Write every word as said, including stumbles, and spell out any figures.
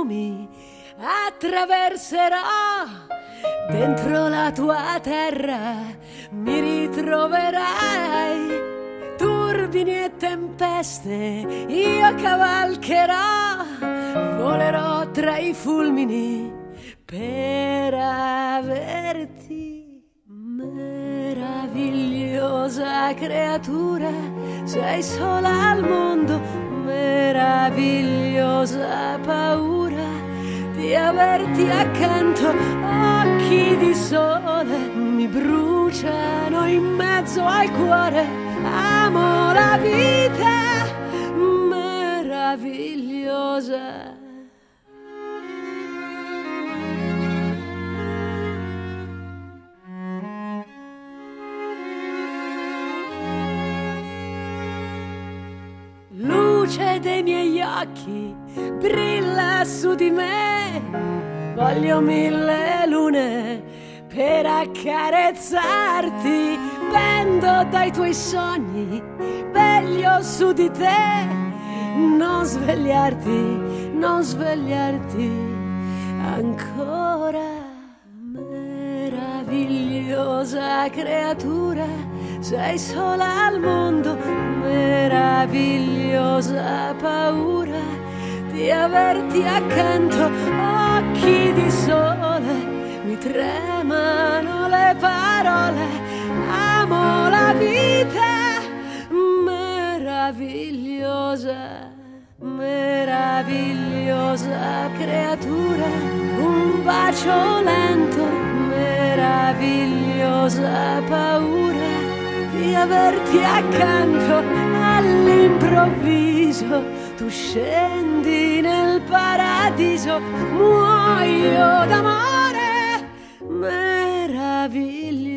fiumi attraverserò, dentro la tua terra mi ritroverai. Turbini e tempeste io cavalcherò, volerò tra i fulmini per averti. Meravigliosa creatura, sei sola al mondo, meravigliosa paura di averti accanto. Occhi di sole mi bruciano in mezzo al cuore, amo la vita meravigliosa. Luce dei miei occhi brilla su di me, voglio mille lune per accarezzarti, pendo dai tuoi sogni, veglio su di te, non svegliarti, non svegliarti ancora. Meravigliosa creatura, sei sola al mondo, meravigliosa paura di averti accanto. Occhi di sole, mi tremano le parole, amo la vita meravigliosa, meravigliosa creatura, un bacio lento, meravigliosa paura di averti accanto. All'improvviso tu scendi nel paradiso, muoio d'amore meraviglioso.